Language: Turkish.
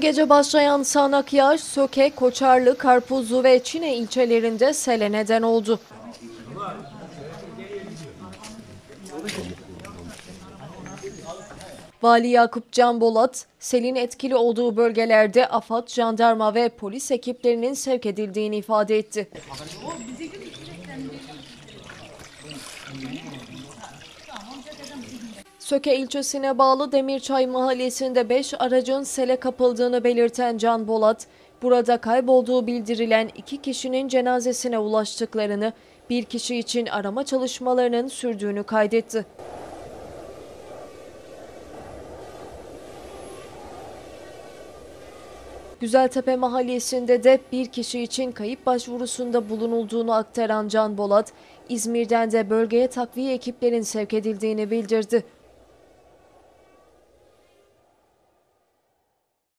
gece başlayan sağanak yağış Söke, Koçarlı, Karpuzlu ve Çine ilçelerinde sele neden oldu. Vali Yakup Can Bolat, selin etkili olduğu bölgelerde AFAD, jandarma ve polis ekiplerinin sevk edildiğini ifade etti. Söke ilçesine bağlı Demirçay mahallesinde 5 aracın sele kapıldığını belirten Can Bolat, burada kaybolduğu bildirilen 2 kişinin cenazesine ulaştıklarını, bir kişi için arama çalışmalarının sürdüğünü kaydetti. Güzeltepe mahallesinde de bir kişi için kayıp başvurusunda bulunulduğunu aktaran Can Bolat, İzmir'den de bölgeye takviye ekiplerin sevk edildiğini bildirdi.